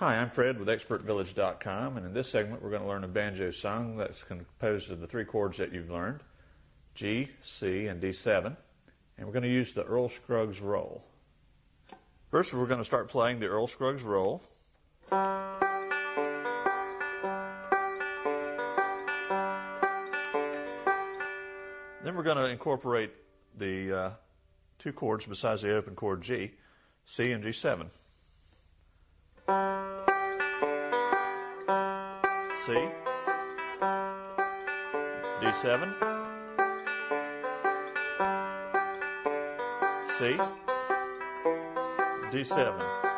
Hi, I'm Fred with ExpertVillage.com, and in this segment we're going to learn a banjo song that's composed of the three chords that you've learned, G, C, and D7, and we're going to use the Earl Scruggs roll. First we're going to start playing the Earl Scruggs roll. Then we're going to incorporate the two chords besides the open chord G, C and G7. C, D7, C, D7.